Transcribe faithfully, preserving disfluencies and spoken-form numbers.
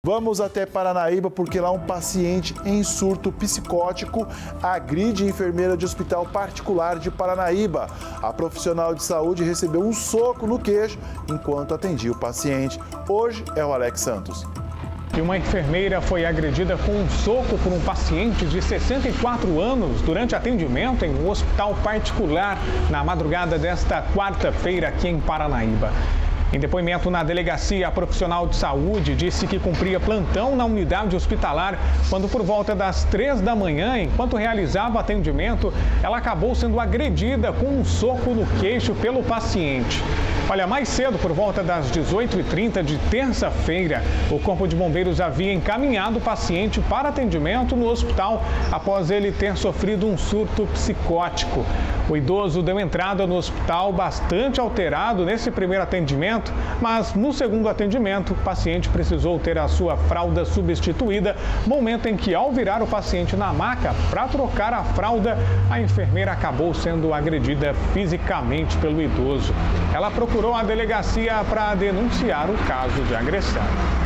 Vamos até Paranaíba porque lá um paciente em surto psicótico agride enfermeira de hospital particular de Paranaíba. A profissional de saúde recebeu um soco no queixo enquanto atendia o paciente. Hoje é o Alex Santos. E uma enfermeira foi agredida com um soco por um paciente de sessenta e quatro anos durante atendimento em um hospital particular na madrugada desta quarta-feira aqui em Paranaíba. Em depoimento na delegacia, a profissional de saúde disse que cumpria plantão na unidade hospitalar quando, por volta das três da manhã, enquanto realizava atendimento, ela acabou sendo agredida com um soco no queixo pelo paciente. Olha, mais cedo, por volta das dezoito e trinta de terça-feira, o Corpo de Bombeiros havia encaminhado o paciente para atendimento no hospital após ele ter sofrido um surto psicótico. O idoso deu entrada no hospital bastante alterado nesse primeiro atendimento, mas no segundo atendimento, o paciente precisou ter a sua fralda substituída, momento em que, ao virar o paciente na maca para trocar a fralda, a enfermeira acabou sendo agredida fisicamente pelo idoso. Ela procurou a delegacia para denunciar o caso de agressão.